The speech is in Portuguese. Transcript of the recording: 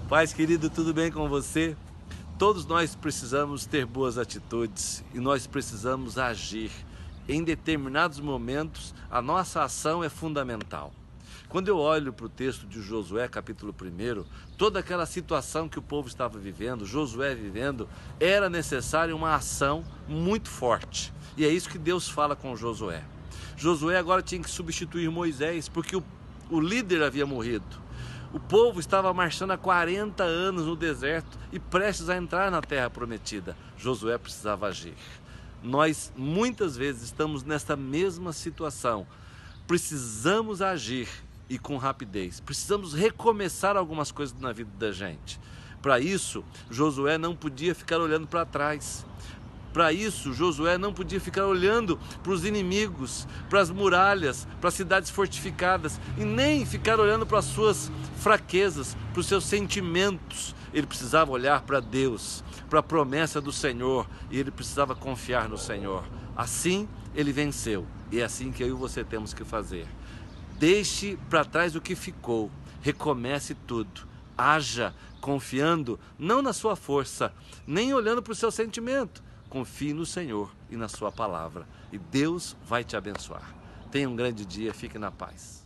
Paz querido, tudo bem com você? Todos nós precisamos ter boas atitudes e nós precisamos agir. Em determinados momentos, a nossa ação é fundamental. Quando eu olho para o texto de Josué, capítulo 1, toda aquela situação que o povo estava vivendo, Josué vivendo, era necessária uma ação muito forte. E é isso que Deus fala com Josué. Josué agora tinha que substituir Moisés, porque o líder havia morrido. O povo estava marchando há 40 anos no deserto e prestes a entrar na terra prometida. Josué precisava agir. Nós muitas vezes estamos nesta mesma situação. Precisamos agir e com rapidez. Precisamos recomeçar algumas coisas na vida da gente. Para isso, Josué não podia ficar olhando para trás. Para isso, Josué não podia ficar olhando para os inimigos, para as muralhas, para as cidades fortificadas e nem ficar olhando para as suas fraquezas, para os seus sentimentos. Ele precisava olhar para Deus, para a promessa do Senhor, e ele precisava confiar no Senhor. Assim, ele venceu. E é assim que eu e você temos que fazer. Deixe para trás o que ficou, recomece tudo. Haja confiando não na sua força, nem olhando para o seu sentimento. Confie no Senhor e na sua palavra, e Deus vai te abençoar. Tenha um grande dia, fique na paz.